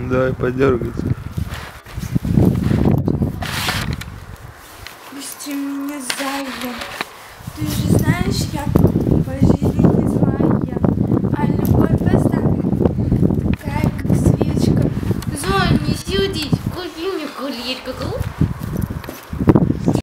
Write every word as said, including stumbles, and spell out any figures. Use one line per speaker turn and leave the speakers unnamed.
Давай подергайся.
Пусти меня, зая. Ты же знаешь, я по жизни не злая. А любовь поставь, такая, как свечка.
Зоя, не сюди, купи мне колечко.